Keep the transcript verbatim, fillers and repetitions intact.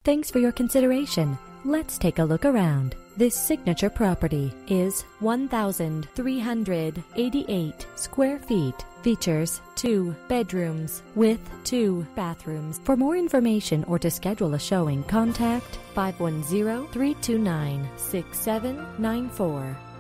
Thanks for your consideration. Let's take a look around. This signature property is one thousand three hundred eighty-eight square feet. Features two bedrooms with two bathrooms. For more information or to schedule a showing, contact five one zero, three two nine, six seven nine four.